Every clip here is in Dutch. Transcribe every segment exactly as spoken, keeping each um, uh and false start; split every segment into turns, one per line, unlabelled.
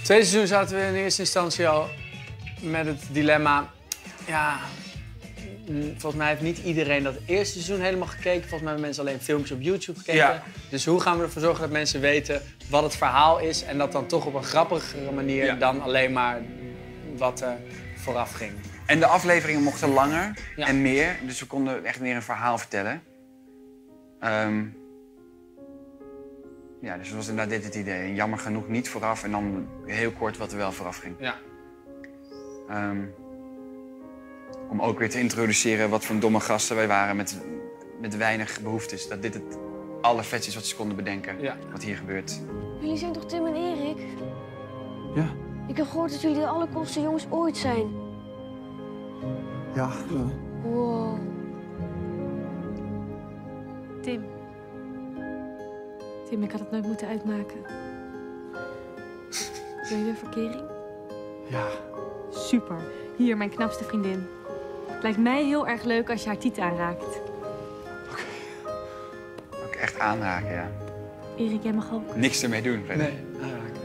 tweede seizoen zaten we in eerste instantie al met het dilemma... Ja, volgens mij heeft niet iedereen dat eerste seizoen helemaal gekeken. Volgens mij hebben mensen alleen filmpjes op YouTube gekeken. Ja. Dus hoe gaan we ervoor zorgen dat mensen weten wat het verhaal is... en dat dan toch op een grappigere manier ja. dan alleen maar wat er vooraf ging.
En de afleveringen mochten langer
ja.
en meer. Dus we konden echt meer een verhaal vertellen. Um, ja, dus was inderdaad dit het idee. En jammer genoeg niet vooraf en dan heel kort wat er wel vooraf ging.
Ja.
Um, om ook weer te introduceren wat voor domme gasten wij waren met, met weinig behoeftes. Dat dit het allervetste is wat ze konden bedenken, ja. wat hier gebeurt.
Jullie zijn toch Tim en Erik?
Ja.
Ik heb gehoord dat jullie de allercoolste jongens ooit zijn.
Ja. ja.
Wow.
Tim. Tim, ik had het nooit moeten uitmaken. Wil je weer verkering?
Ja.
Super. Hier, mijn knapste vriendin. Het lijkt mij heel erg leuk als je haar tiet aanraakt.
Oké. Okay. Ook echt aanraken, ja.
Erik, jij mag ook.
Niks ermee doen, verder.
Nee, aanraken.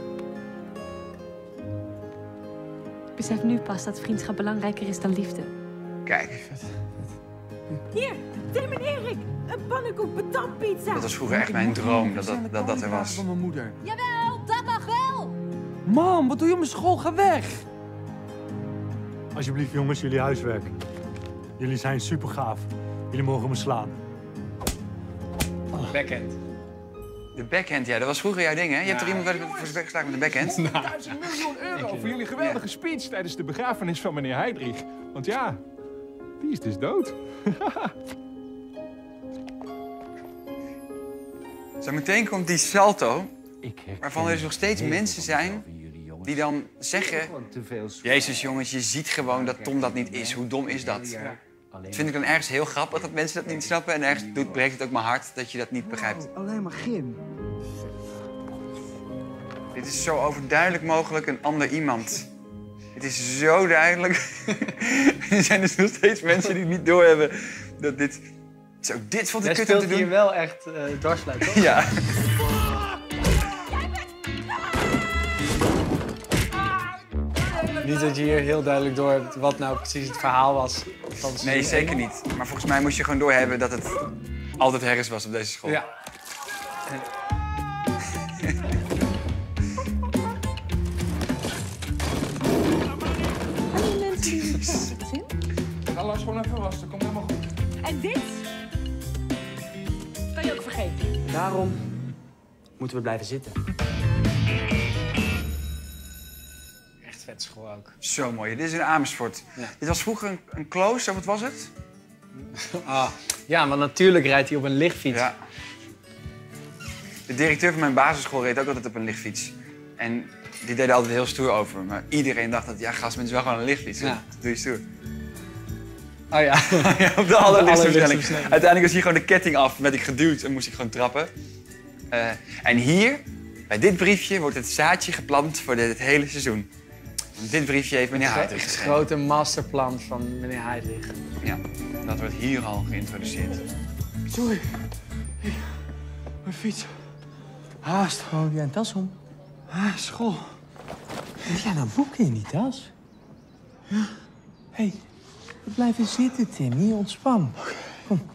Ik besef nu pas dat vriendschap belangrijker is dan liefde.
Kijk.
Hier, Tim en Erik. Een pannenkoek patatpizza.
Dat was vroeger echt mijn droom, dat dat, dat, dat er was.
Van mijn moeder.
Jawel, dat mag wel.
Mam, wat doe je op mijn school? Ga weg.
Alsjeblieft, jongens, jullie huiswerk. Jullie zijn super gaaf. Jullie mogen me slaan.
Oh. Backhand.
De backhand, ja, dat was vroeger jouw ding, hè? Je hebt
ja.
er iemand voor zijn bek geslagen met de backhand?
duizend miljoen euro voor jullie geweldige speech tijdens de begrafenis van meneer Heydrich. Want ja, die is dus dood.
Zo meteen komt die salto, waarvan er dus nog steeds mensen zijn die dan zeggen... Jezus, jongens, je ziet gewoon dat Tom dat niet is. Hoe dom is dat? Ja. Dat vind ik dan ergens heel grappig dat mensen dat niet snappen. En ergens doet, breekt het ook mijn hart dat je dat niet begrijpt.
Oh, alleen maar gym.
Dit is zo overduidelijk mogelijk een ander iemand. Het is zo duidelijk. Er zijn dus nog steeds mensen die het niet doorhebben dat dit... Zo, dit vond ik kut om te doen.
Jij speelt hier wel echt uh, dwarsluit, toch?
Ja.
Niet dat je hier heel duidelijk door hebt wat nou precies het verhaal was. Van
nee, zeker niet. Maar volgens mij moest je gewoon doorhebben dat het altijd herres was op deze school.
Ja.
Ga Lars gewoon even wassen, komt helemaal goed.
En dit? Kan je ook vergeten.
Daarom moeten we blijven zitten.
Echt vet school ook.
Zo mooi. Dit is in Amersfoort. Ja. Dit was vroeger een, een klooster, wat was het?
Ah, ja, maar natuurlijk rijdt hij op een lichtfiets.
Ja. De directeur van mijn basisschool reed ook altijd op een lichtfiets. En die deed er altijd heel stoer over. Maar iedereen dacht dat, ja, gast, het is wel gewoon een lichtfiets. Ja. Dat doe je stoer.
Oh ja.
Ja, op de allerlichtste versnelling. Uiteindelijk was hier gewoon de ketting af, werd ik geduwd en moest ik gewoon trappen. Uh, en hier, bij dit briefje, wordt het zaadje geplant voor dit, het hele seizoen. En dit briefje heeft meneer Heydrich geschreven.
Het grote masterplan van meneer Heydrich.
Ja, dat wordt hier al geïntroduceerd.
Sorry. Hey, mijn fiets. Haast.
Oh, heb jij een tas om?
Ah, school.
Heb jij nou boeken in die tas?
Ja.
Hé, hey, we blijven zitten, Tim. Hier, ontspan.
Okay.
Kom.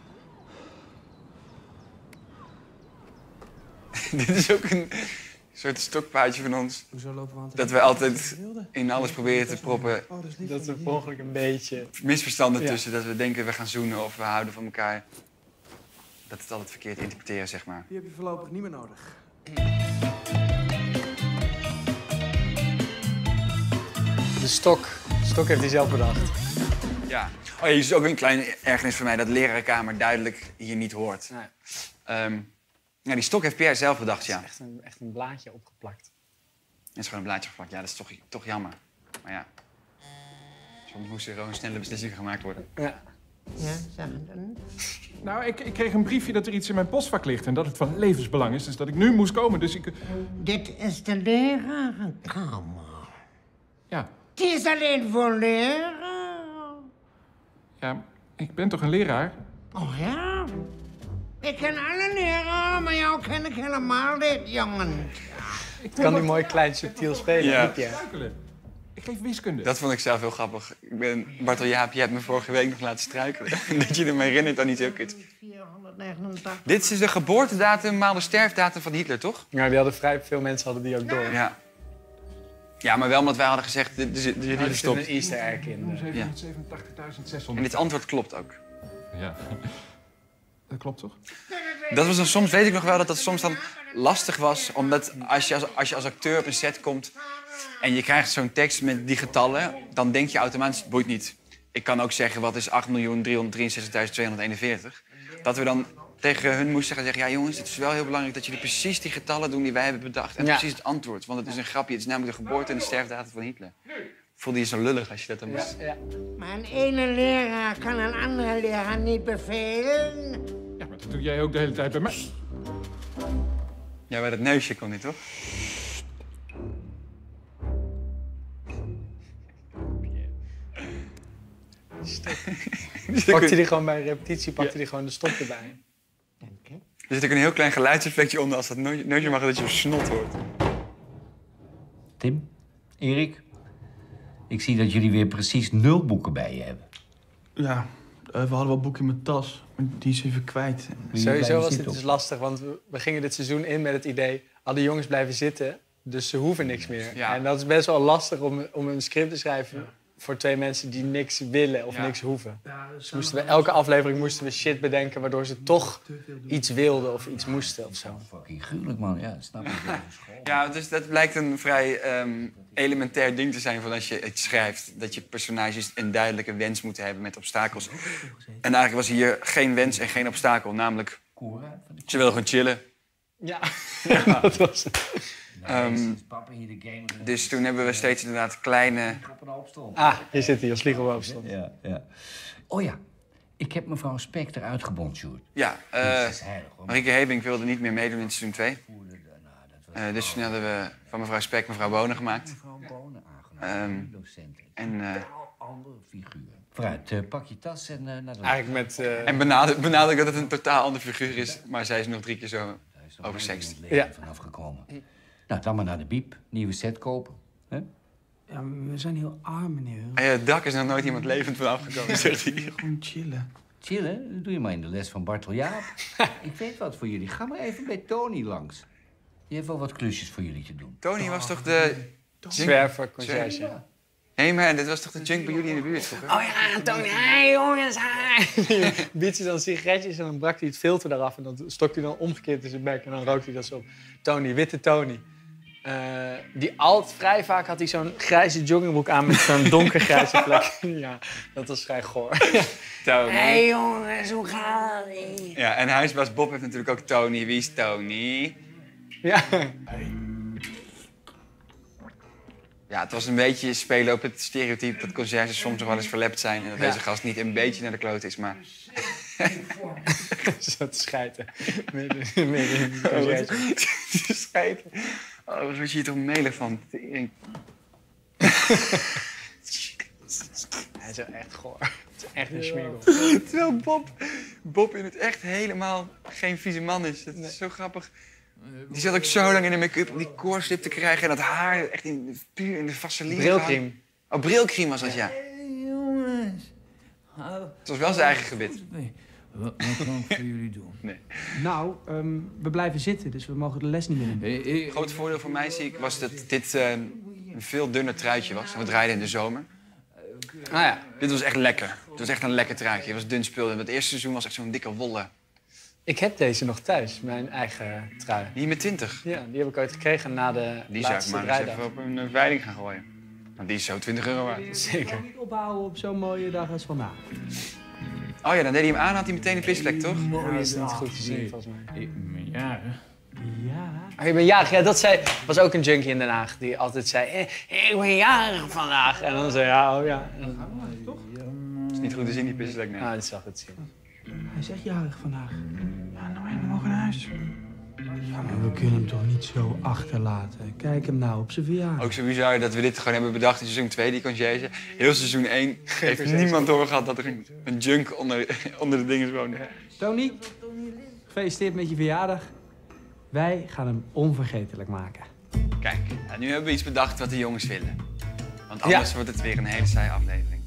Dit is ook een soort stokpaardje van ons.
Hoezo lopen we aan het
dat we altijd in alles proberen te proppen.
Oh, dat, is dat er per ongeluk een beetje...
misverstanden ja. tussen, dat we denken we gaan zoenen of we houden van elkaar. Dat het altijd verkeerd interpreteren, zeg maar.
Die heb je voorlopig niet meer nodig.
De stok. De stok heeft hij zelf bedacht.
Ja. Oh, hier is ook een kleine ergernis voor mij dat de lerarenkamer duidelijk hier niet hoort. Nee. Um, ja, die stok heeft Pierre zelf bedacht, ja.
Het is echt een, echt een blaadje opgeplakt.
Het is gewoon een blaadje opgeplakt. Ja, dat is toch, toch jammer. Maar ja, soms moest er gewoon snelle beslissingen gemaakt worden.
Ja.
Ja, zeg dan.
Nou, ik, ik kreeg een briefje dat er iets in mijn postvak ligt en dat het van levensbelang is. Dus dat ik nu moest komen, dus ik...
Dit is de lerarenkamer.
Ja.
Die is alleen voor leraar.
Ja, ik ben toch een leraar?
Oh ja? Ik ken alle leraren, maar jou ken ik helemaal niet, jongen.
Het kan nu mooi klein subtiel spelen.
Ja.
Niet, ja.
Ik geef wiskunde.
Dat vond ik zelf heel grappig. Ik ben, Bartel Jaap, je hebt me vorige week nog laten struikelen. Dat je er me herinnert aan iets heel kut. Dit is de geboortedatum, maal de sterfdatum van Hitler, toch?
Ja, die hadden vrij veel mensen hadden die ook door.
Ja. Ja, maar wel omdat wij hadden gezegd, er zit
Er
niet
zit een easter egg in.
zevenhonderdzevenentachtigduizend
En
zeshonderd.
dit antwoord klopt ook.
Ja. Dat klopt toch?
Dat was dan soms, weet ik nog wel, dat dat soms dan lastig was. Omdat als je als, als, je als acteur op een set komt en je krijgt zo'n tekst met die getallen, dan denk je automatisch, het boeit niet. Ik kan ook zeggen, wat is acht miljoen driehonderddrieënzestigduizend tweehonderdeenenveertig? Dat we dan tegen hun moesten gaan zeggen, ja jongens, het is wel heel belangrijk dat jullie precies die getallen doen die wij hebben bedacht. En
Ja.
precies het antwoord, want het is een grapje. Het is namelijk de geboorte en de sterfdatum van Hitler. Voelde je zo lullig als je dat dan moest?
Ja, ja.
Maar een ene leraar kan een andere leraar niet bevelen.
Ja, maar dat doe jij ook de hele tijd bij mij.
Ja, bij dat neusje kon niet, toch?
Pakte hij gewoon bij een repetitie, pakte hij gewoon de stok erbij.
Er zit ook een heel klein geluidseffectje onder als dat neusje mag dat je snot hoort.
Tim, Erik, ik zie dat jullie weer precies nul boeken bij je hebben.
Ja, uh, we hadden wel boeken in mijn tas, maar die is even kwijt.
Sowieso was dit dus lastig, want we, we gingen dit seizoen in met het idee... alle jongens blijven zitten, dus ze hoeven niks meer.
Ja.
En dat is best wel lastig om, om een script te schrijven... Ja. voor twee mensen die niks willen of
Ja.
niks hoeven.
Ja,
Dus moesten we, elke aflevering moesten we shit bedenken... waardoor ze toch iets wilden of iets moesten of zo.
Fucking gruwelijk, man. Ja, snap ik.
Ja, dus dat blijkt een vrij um, elementair ding te zijn van als je het schrijft. Dat je personages een duidelijke wens moeten hebben met obstakels. En eigenlijk was hier geen wens en geen obstakel. Namelijk, ze wilden gewoon chillen.
Ja, ja. Dat was het.
Um, dus toen hebben we steeds inderdaad kleine...
Ah, hier zit hij als vliegel op afstand.
Ja, ja. Oh ja, ik heb mevrouw Specter uitgebonjourd.
Ja, uh, Marieke Hebink wilde niet meer meedoen in seizoen twee. Uh, dus toen hadden we van mevrouw Spek mevrouw Bonen gemaakt. Um, en... Uh,
Vooruit, uh, pak je tas en uh, naar de...
Eigenlijk met... Uh...
En benadruk, benadruk dat het een totaal ander figuur is. Maar zij is nog drie keer zo oversext.
Ja. Vanaf gekomen. Nou, dan maar naar de biep. Nieuwe set kopen. Huh?
Ja, we zijn heel arm, meneer.
En ja, het dak is nog nooit iemand levend vanaf gekomen, zegt hij.
Gewoon chillen.
Chillen? Dat doe je maar in de les van Bartel Jaap. Ik weet wat voor jullie. Ga maar even bij Tony langs. Die heeft wel wat klusjes voor jullie te doen.
Tony was toch de...
Zwerver, conciërge.
Hé, hey man, dit was toch de junk bij jullie in de buurt vroeger?
Oh ja, Tony, hey jongens, hi! Biedt hij dan sigaretjes en dan brak hij het filter eraf... en dan stokt hij dan omgekeerd in zijn bek en dan rookt hij dat zo op. Tony, witte Tony. Uh, die altijd vrij vaak had hij zo'n grijze joggingbroek aan met zo'n donkergrijze plek. Ja, dat was vrij goor.
Tony.
Hey jongens, hoe gaat het?
Ja, en huisbaas Bob heeft natuurlijk ook Tony. Wie is Tony?
Ja.
Ja, het was een beetje spelen op het stereotype dat conciërges soms nog wel eens verlept zijn. En dat
Ja.
deze gast niet een beetje naar de kloot is, maar...
Zo te schijten. Midden, midden in de
Oh, wat-
conciërge.
te schijten. Oh, wat word je hier toch melig van?
Hij is wel echt goor. Het is echt een schmiegel.
Terwijl Bob, Bob in het echt helemaal geen vieze man is. Dat is zo grappig. Die zat ook zo lang in de make-up om die koorslip te krijgen. En dat haar echt in, puur in de vaseline.
Brilkriem.
Oh, brilkriem was dat, ja.
Hey, jongens.
Het was wel zijn eigen gebit.
Wat, wat kan ik voor jullie doen?
Nee.
Nou, um, we blijven zitten, dus we mogen de les niet meer nemen.
Het grote voordeel voor mij zie ik was dat dit uh, een veel dunner truitje was. We draaiden in de zomer.
Ah ja.
Dit was echt lekker. Het was echt een lekker truitje. Het was dun spul. En het eerste seizoen was echt zo'n dikke wollen.
Ik heb deze nog thuis, mijn eigen trui.
Die met twintig?
Ja, die heb ik ooit gekregen na de
Die zou ik
laatste
maar eens
draaidag.
even op een uh, veiling gaan gooien. Want die is zo twintig euro waard.
Zeker.
Niet ophouden op zo'n mooie dag als vandaag.
Oh ja, dan deed hij hem aan, had hij meteen een pisvlek, toch?
Ja, dat is niet goed te zien, volgens mij.
Ik ben jarig.
Ja.
Oh, je bent jarig. Ja, dat zei, was ook een junkie in Den Haag die altijd zei... Eh, ik ben jarig vandaag. En dan zei ja, oh ja. En dan,
Dat is niet goed te zien, die pisvlek. Nee.
ah, dat is wel goed te zien.
Hij is echt jarig vandaag. Ja, nou en we mogen naar huis. Ja, maar we kunnen hem toch niet zo achterlaten. Kijk hem nou op zijn verjaardag.
Ook zo bizar dat we dit gewoon hebben bedacht in seizoen twee, die conciërge. Heel seizoen één heeft niemand doorgehad dat er een, een junk onder, onder de dingen woonde.
Tony, gefeliciteerd met je verjaardag. Wij gaan hem onvergetelijk maken.
Kijk, nou, nu hebben we iets bedacht wat de jongens willen. Want anders ja. wordt het weer een hele saaie aflevering.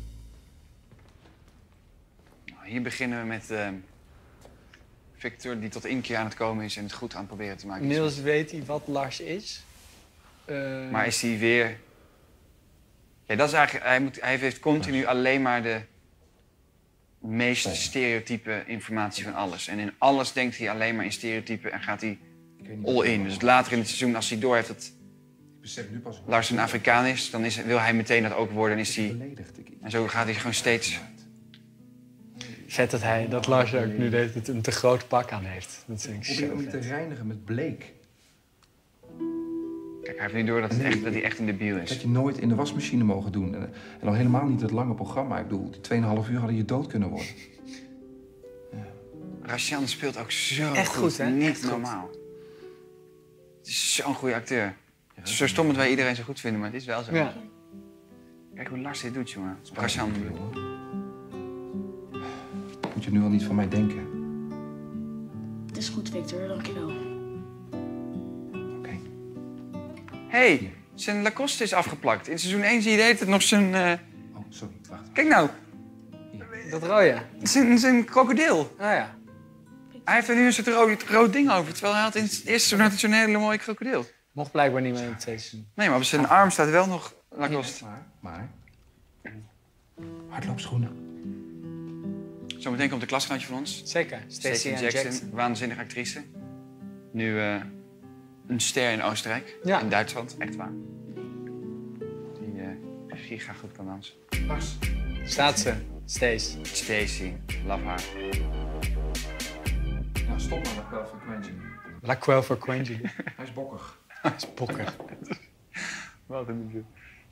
Nou, hier beginnen we met uh, Victor, die tot inkeer aan het komen is en het goed aan het proberen te maken.
Niels weet hij wat Lars is. Uh...
Maar is hij weer... Ja, dat is eigenlijk... Hij, moet, hij heeft continu alleen maar de meest stereotype informatie van alles. En in alles denkt hij alleen maar in stereotypen en gaat hij all in. Dus later in het seizoen, als hij doorheeft dat Lars een Afrikaan is, dan is, wil hij meteen dat ook worden en is hij... En zo gaat hij gewoon steeds...
Vet dat, hij, dat Lars ook nu het een te groot pak aan heeft. Dat vind ik zo
Probeer hem te reinigen met bleek.
Kijk, hij heeft nu door dat, het echt, dat hij echt een debiel is.
Dat had je nooit in de wasmachine mogen doen. En, en al helemaal niet het lange programma. Ik bedoel, die tweeënhalf uur hadden je dood kunnen worden.
Ja. Rashan speelt ook zo
echt
goed,
goed hè?
Niet
echt
normaal. Goed. Het is zo'n goede acteur. Ja, het is zo stom dat wij iedereen zo goed vinden, maar het is wel zo. Ja. Kijk hoe Lars dit doet, jongen. Rashan.
Moet je nu al niet van mij denken?
Het is goed, Victor. Dankjewel.
Hé, hey, zijn Lacoste is afgeplakt. In seizoen één zie je de hele tijd nog zijn... Uh...
Oh, sorry, wacht.
Kijk nou.
Dat rode?
Zijn, zijn krokodil.
Ah ja.
Hij heeft er nu een soort rood, rood ding over, terwijl hij had in het eerste seizoen had zo'n hele mooie krokodil.
Mocht blijkbaar niet meer in het tweede seizoen.
Nee, maar op zijn arm staat wel nog Lacoste.
Maar, maar... Hardloopschoenen.
Zometeen komt een klasgenootje van ons.
Zeker.
Stacey Jackson, Jackson, waanzinnige actrice. Nu uh, een ster in Oostenrijk, ja. In Duitsland, echt waar. Die uh, giga goed kan dansen.
Lars.
Staat ze, Stacey.
Stacey, love haar.
Nou, stop maar, Laquelle voor Quentin.
Laquelle voor Quentin.
Hij is bokkig.
Hij is bokkig.
Wat een muziek.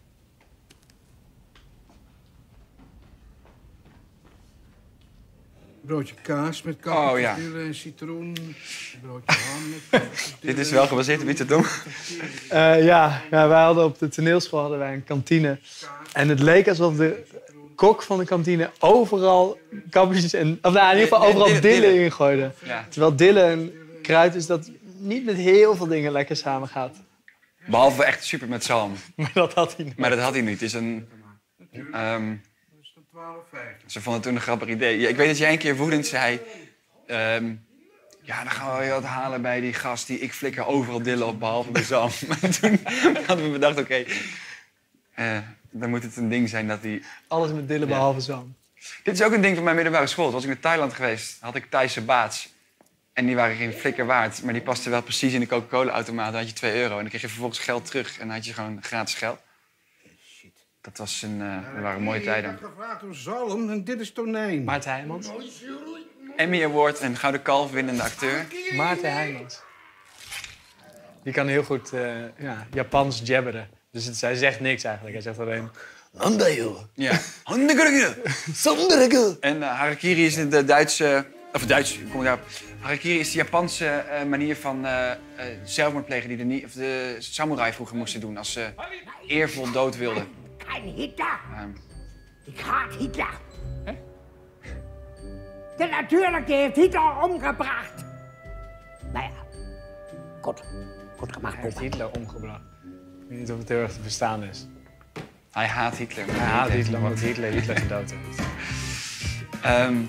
Broodje kaas met kaas,
oh, ja.
en citroen. Broodje ham met
Dit is wel gebaseerd op iets te doen.
Uh, ja, ja, wij hadden op de toneelschool hadden wij een kantine. En het leek alsof de kok van de kantine overal kabbetjes en... Of nou, in ieder geval overal dille ingooide. Ja. Terwijl dille een kruid is dat niet met heel veel dingen lekker samengaat.
Behalve echt super met zalm.
Maar dat had hij niet.
Maar dat had hij niet. Het is een... Um, Ze vonden het toen een grappig idee. Ja, ik weet dat jij een keer woedend zei... Um, ja, dan gaan we weer wat halen bij die gast die ik flikker overal dillen op, behalve bij zalm. Maar toen hadden we bedacht, oké... Okay, uh, dan moet het een ding zijn dat hij...
Alles met dillen, ja. Behalve zalm.
Dit is ook een ding van mijn middelbare school. Toen was ik in Thailand geweest, had ik Thaise baats. En die waren geen flikker waard. Maar die pasten wel precies in de Coca-Cola-automaat. Dan had je twee euro. En dan kreeg je vervolgens geld terug. En dan had je gewoon gratis geld. Dat, was een, uh, dat waren mooie tijden.
Ik heb gevraagd om zalm en dit is tonijn.
Maarten Heijmans.
Emmy Award en Gouden Kalf winnende acteur.
Maarten Heijmans. Die kan heel goed uh, ja, Japans jabberen. Dus het, hij zegt niks eigenlijk. Hij zegt alleen... Handayo.
Ja. Handayo.
Sandayo.
En uh, harakiri is de Duitse... Of Duits, kom ik daarop. Harakiri is de Japanse uh, manier van uh, uh, zelfmoord plegen die de, nie- of de samurai vroeger moesten doen als ze eervol dood wilden.
Kein Hitler.
Um.
Ik haat Hitler. Hè? Ja, natuurlijk, die heeft Hitler omgebracht. Nou ja, goed. Goed gemaakt.
Hij heeft Hitler omgebracht. Ik weet niet of het heel erg te verstaan is.
Hij haat Hitler.
Hij haat Hitler omdat Hitler Hitler gedood heeft.
Um.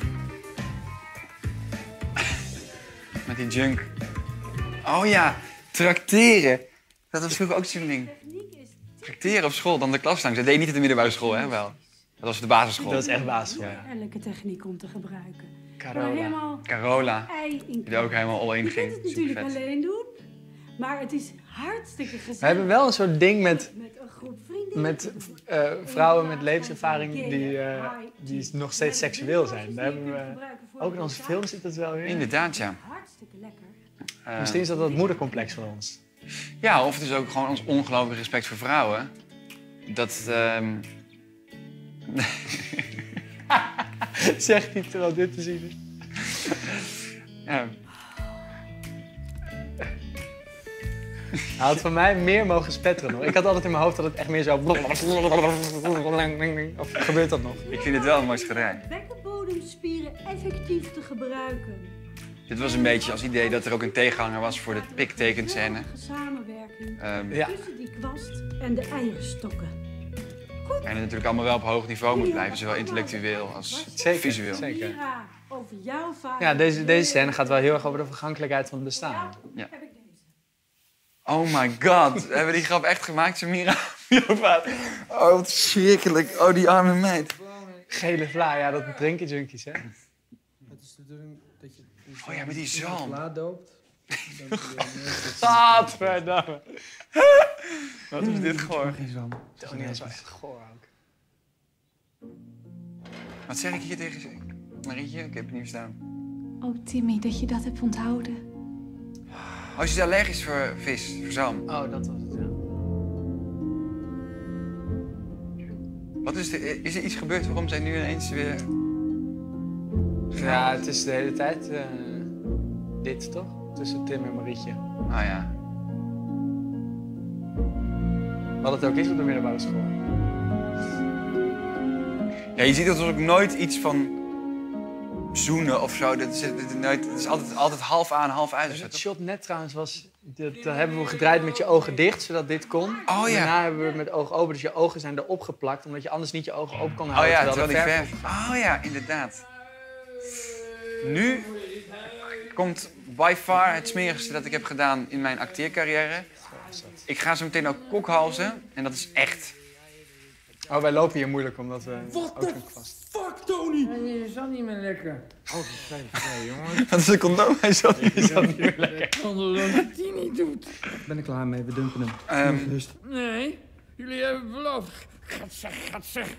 Met die junk. Oh ja, trakteren. Dat was vroeger ook zo'n ding. Trakteren op school, dan de klas langs. Dat deed je niet op de middelbare school, hè? Wel. Dat was de basisschool.
Dat is echt basisschool, ja.
Heerlijke techniek om te gebruiken.
Carola.
Helemaal
Carola. Die er ook helemaal all in
je
ging.
kunt het natuurlijk alleen doen, maar het is hartstikke gezellig.
We hebben wel een soort ding met,
met, een groep vrienden,
met uh, vrouwen met levenservaring die, uh, die nog steeds seksueel zijn. Daar hebben we, ook in onze film zit dat wel in.
Inderdaad, ja.
Hartstikke lekker.
Uh,
Misschien is dat het moedercomplex van ons.
Ja, of het is ook gewoon ons ongelooflijk respect voor vrouwen. Dat... Um...
Zegt hij terwijl dit te zien is.
Ja.
Hij had van mij meer mogen spetteren nog. Ik had altijd in mijn hoofd dat het echt meer zo... Of gebeurt dat nog?
Ik vind het wel een mooi schilderij.
Bekkenbodemspieren effectief te gebruiken.
Dit was een beetje als idee dat er ook een tegenhanger was voor de piktekenscène.
Samenwerken
Um,
ja.
Tussen die kwast en de eierstokken.
En het natuurlijk allemaal wel op hoog niveau moet blijven, zowel intellectueel als
zeker,
visueel.
Zeker.
Mira, over jouw vader.
Ja, deze, deze scène gaat wel heel erg over de vergankelijkheid van het bestaan.
Ja. Oh my god, hebben we die grap echt gemaakt, Samira? Oh, wat schrikkelijk. Oh, die arme meid.
Gele vla, ja, dat drinken junkies, hè?
Het is natuurlijk dat je...
Oh ja, met die zalm.
Vla doopt.
Gadverdamme.
Wat is dit goor?
Tony is wel echt goor ook.
Wat zeg ik hier tegen Marietje? Ik heb het niet verstaan.
Oh, Timmy, dat je dat hebt onthouden.
Oh, je is allergisch voor vis, voor zalm.
Oh, dat was het, ja.
Wat is, de, is er iets gebeurd? Waarom zijn nu ineens weer...
Ja, het is de hele tijd uh, dit, toch? Tussen Tim en Marietje.
Ah ja.
Wat het ook is op de middelbare school.
Ja, je ziet dat er ook nooit iets van zoenen of zo. Dat is, dat is, nooit, dat is altijd, altijd half aan, half uit.
Dus het shot net trouwens was... Dat, dat hebben we gedraaid met je ogen dicht, zodat dit kon.
Oh ja.
Daarna hebben we het met ogen open, dus je ogen zijn erop geplakt. Omdat je anders niet je ogen open kon
Oh
houden.
ja, terwijl die
verf...
verf... Oh ja, inderdaad. Nu komt by far het smerigste dat ik heb gedaan in mijn acteercarrière. Ik ga zo meteen ook kokhalzen en dat is echt.
Oh, wij lopen hier moeilijk omdat we
What
ook
the
een vast.
fuck, Tony?
Je zat niet meer lekker. Oh, dat is vrij, jongen.
Wat is een condoom? Hij zat
Je zat niet meer lekker.
Ik kan er dat die niet doet.
Ik ben er klaar mee, we dumpen hem.
Um,
Rust.
Nee, jullie hebben beloofd. Gaat zeg, gaat zeg.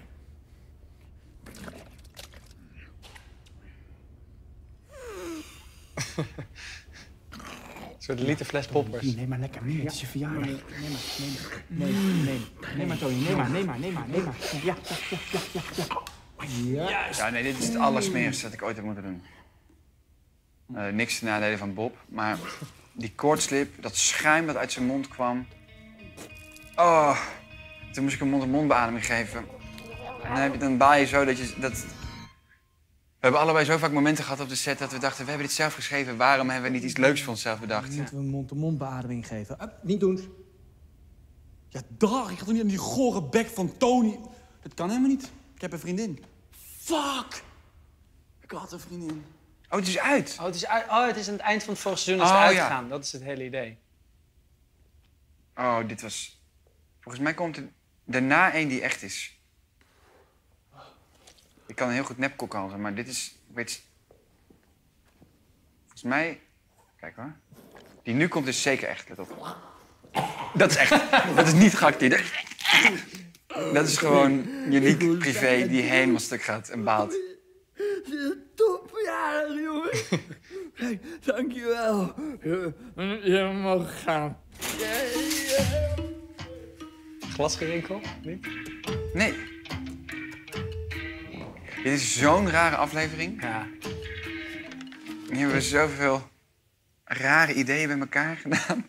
Een soort liter fles poppers.
Neem maar lekker mee, het is je verjaardag. Neem maar, neem maar. Nee, nee. Neem maar, Tony, neem maar, neem maar, neem maar, neem maar. Ja, ja, ja, ja, ja. Ja.
Ja, nee, dit is het allersmerigste dat ik ooit heb moeten doen. Uh, niks te nadelen van Bob, maar die koortslip, dat schuim dat uit zijn mond kwam. Oh, toen moest ik een mond-op-mond beademing geven. En dan, heb je, dan baal je zo dat je... Dat... We hebben allebei zo vaak momenten gehad op de set dat we dachten, we hebben dit zelf geschreven, waarom hebben we niet iets leuks voor onszelf bedacht?
Moeten we een mond-op-mond beademing geven? Uh, niet doen. Ja, dag, ik ga toch niet aan die gore bek van Tony. Dat kan helemaal niet. Ik heb een vriendin. Fuck! Ik had een vriendin.
Oh, het is uit.
Oh, het is, uit, oh, het is aan het eind van het vorige seizoen is het
Oh,
uitgegaan.
ja.
Dat is het hele idee.
Oh, dit was... Volgens mij komt er daarna één die echt is. Ik kan een heel goed nepkokhalzen, maar dit is... Ik weet... Volgens mij... Kijk hoor. Die nu komt is zeker echt, let op. Dat is echt... Dat is niet geacteerd. Dat is gewoon Uniek privé die helemaal stuk gaat en baalt.
Top, ja, jongen. Dankjewel. Je, je mag gaan.
Glasgerinkel? Niet?
Nee. Dit is zo'n rare aflevering.
Ja.
Hier hebben we zoveel rare ideeën bij elkaar gedaan.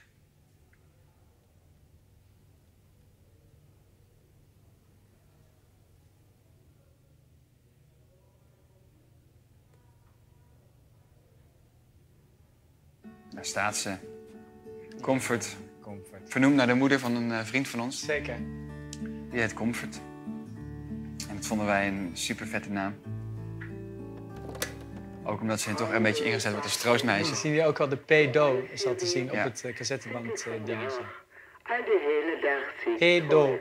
Daar staat ze. Comfort.
Comfort.
Vernoemd naar de moeder van een uh, vriend van ons.
Zeker.
Die heet Comfort. En dat vonden wij een super vette naam. Ook omdat ze toch een beetje ingezet wordt als troostmeisje.
We zien hier ook al de pedo, is al te zien
Ja.
op het uh, cassetteband uh, dingetje.
De hele dag zit
Pedo.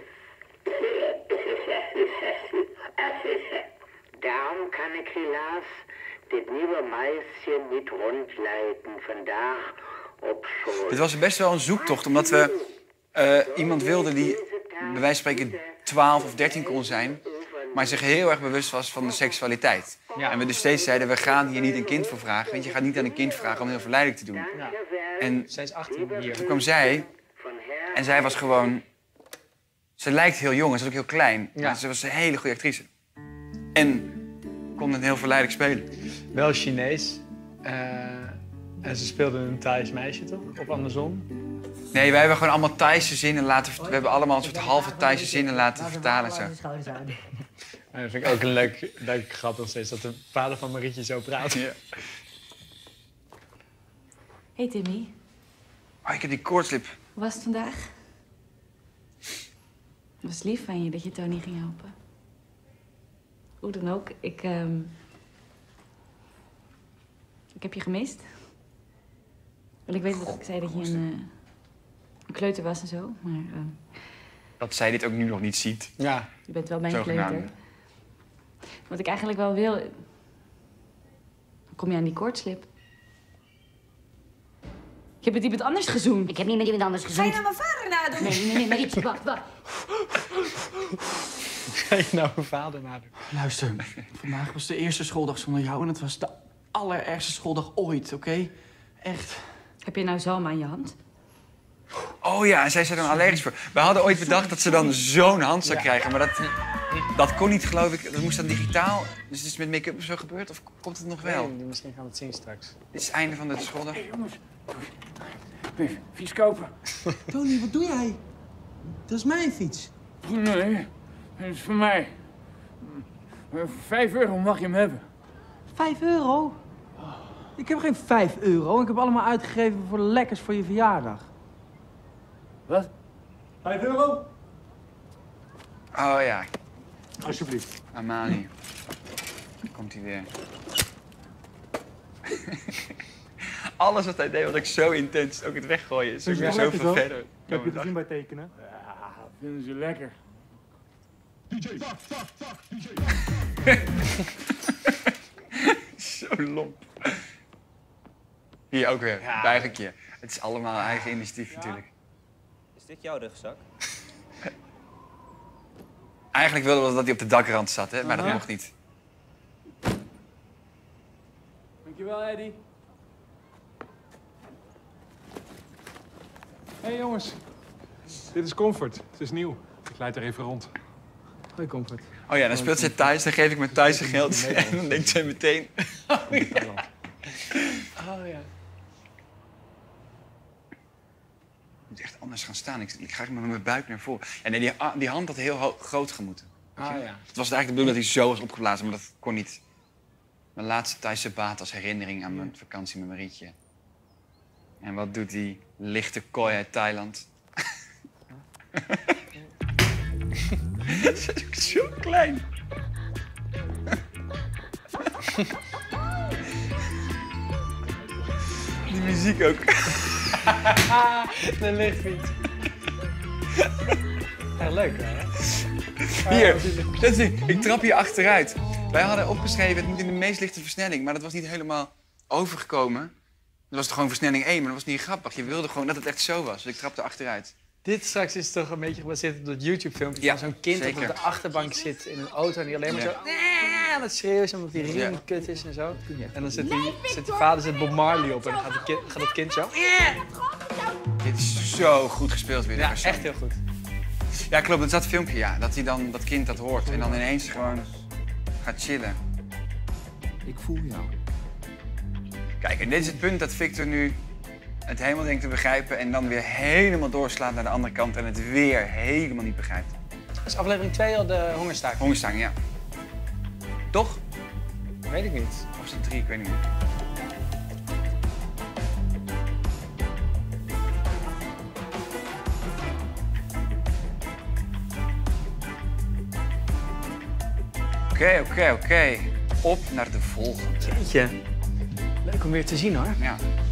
Daarom kan ik helaas dit nieuwe meisje niet rondleiden. Vandaag op school.
Dit was best wel een zoektocht, omdat we uh, iemand wilden die bij wijze van spreken twaalf of dertien kon zijn, maar zich heel erg bewust was van de seksualiteit.
Ja.
En we dus steeds zeiden, we gaan hier niet een kind voor vragen. Want je gaat niet aan een kind vragen om heel verleidelijk te doen.
Ja.
En
Zij is achttien hier.
toen kwam zij en zij was gewoon... Ze lijkt heel jong en ze is ook heel klein.
Ja.
Maar ze was een hele goede actrice. En kon het heel verleidelijk spelen.
Wel Chinees. Uh, en ze speelde een Thais meisje, toch? Of andersom?
Nee, wij hebben gewoon allemaal Thaise zinnen laten... We hebben allemaal een soort halve Thaise zinnen laten vertalen. Zo.
En dat vind ik ook een leuk, leuk grap nog steeds, dat de vader van Marietje zo praat.
Ja.
Hey Timmy.
Oh, ik heb die koortslip
Hoe was het vandaag? Het was lief van je dat je Tony ging helpen. Hoe dan ook, ik... Uh... Ik heb je gemist. Wel, ik weet dat ik zei dat je een, uh, een kleuter was en zo, maar... Uh...
Dat zij dit ook nu nog niet ziet.
Ja.
Je bent wel mijn kleuter. Wat ik eigenlijk wel wil... Dan kom je aan die koortslip. Ik heb met iemand anders gezoend.
Ik heb niet met iemand anders
Ga
gezoend.
je nou mijn vader nadoen?
Nee, nee, nee, maar iets. Wacht, wacht.
Ga je nou mijn vader nadoen?
Luister, vandaag was de eerste schooldag zonder jou en het was de allerergste schooldag ooit, oké? Okay? Echt.
Heb je nou zalm aan je hand?
Oh ja, en zij is er dan allergisch voor. We hadden ooit bedacht dat ze dan zo'n hand zou krijgen, maar dat, dat kon niet, geloof ik. Dat moest dan digitaal. Dus het is met make-up zo gebeurd, of komt het nog wel?
Nee, misschien gaan we het zien straks.
Dit is het einde van de schooldag.
Hey, jongens. Fiets kopen.
Tony, wat doe jij? Dat is mijn fiets.
Nee, dat is voor mij. Voor vijf euro mag je hem hebben.
Vijf euro? Ik heb geen vijf euro. Ik heb allemaal uitgegeven voor de lekkers voor je verjaardag.
Wat?
Vijf euro?
Oh ja.
Alsjeblieft.
Amali. Komt hij weer. Alles wat hij deed was ook zo intens. Ook het weggooien is ook weer zoveel verder.
Heb je gezien bij tekenen?
Ja, dat vinden ze lekker.
D J, fuck, fuck, fuck, D J.
Zo lomp. Hier ook weer, ja. Buigentje. Het is allemaal eigen initiatief ja. natuurlijk.
Is dit jouw rugzak?
Eigenlijk wilden we dat hij op de dakrand zat, hè? Maar dat mocht niet.
Dankjewel, Eddie. Hé hey, jongens, dit is Comfort. Het is nieuw. Ik leid er even rond.
Hoi Comfort.
Oh ja, dan speelt ze thuis, dan geef ik me thuis zijn geld en dan denkt zij meteen... Oh ja. Oh ja. Ik moet echt anders gaan staan. Ik, ik ga met mijn buik naar voren. Ja, nee, die, die hand had heel groot gemoeten.
Ah, ja.
Het was eigenlijk de bedoeling dat hij zo was opgeblazen, maar dat kon niet. Mijn laatste Thaise baat als herinnering aan mijn vakantie met Marietje. En wat doet die lichte kooi uit Thailand? Ze is ook zo klein. Die muziek ook.
De lichtfiets. Ja, leuk hè?
Hier, dat is die. Ik trap hier achteruit. Wij hadden opgeschreven, het moet in de meest lichte versnelling, maar dat was niet helemaal overgekomen. Dat was toch gewoon versnelling één, maar dat was niet grappig. Je wilde gewoon dat het echt zo was, dus ik trapte achteruit.
Dit straks is toch een beetje gebaseerd op dat YouTube-filmpje
ja,
van zo'n kind
zeker.
dat op de achterbank zit in een auto en die alleen maar
ja.
zo... Nee, aan het schreeuwen omdat die riem
ja.
kut is en zo. En dan zit die, zit die vader zit Bob Marley op en dan gaat, die kind, gaat dat kind zo...
Dit is zo goed gespeeld weer.
Ja, echt heel goed.
Ja, klopt. Dat is dat filmpje, ja. Dat hij dan, dat kind dat hoort en dan ineens gewoon gaat chillen.
Ik voel jou.
Kijk, en dit is het punt dat Victor nu het helemaal denkt te begrijpen en dan weer helemaal doorslaat naar de andere kant en het weer helemaal niet begrijpt.
Is aflevering twee al de hongerstaking?
Hongerstaking, ja. Toch?
Weet ik niet.
Of is het drie? Ik weet niet meer. Oké, okay, oké, okay, oké. Okay. Op naar de volgende.
Jeetje. Leuk om weer te zien hoor.
Ja.